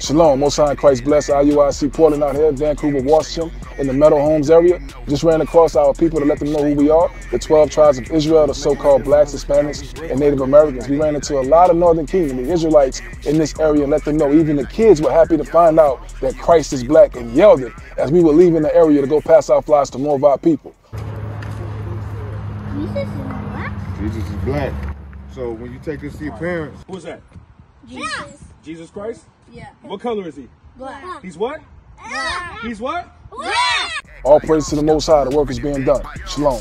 Shalom, Most High in Christ bless. IUIC Portland out here, Vancouver, Washington, in the Meadow Homes area. Just ran across our people to let them know who we are, the 12 tribes of Israel, the so-called blacks, Hispanics, and Native Americans. We ran into a lot of Northern Kingdom, the Israelites in this area, and let them know. Even the kids were happy to find out that Christ is black and yelled it as we were leaving the area to go pass out flies to more of our people. Jesus is black? Jesus is black. So when you take this to your parents... Who's that? Jesus. Jesus Christ? Yeah. What color is he? Black. He's what? Black. He's what? Black. All praise to the Most High, the work is being done. Shalom.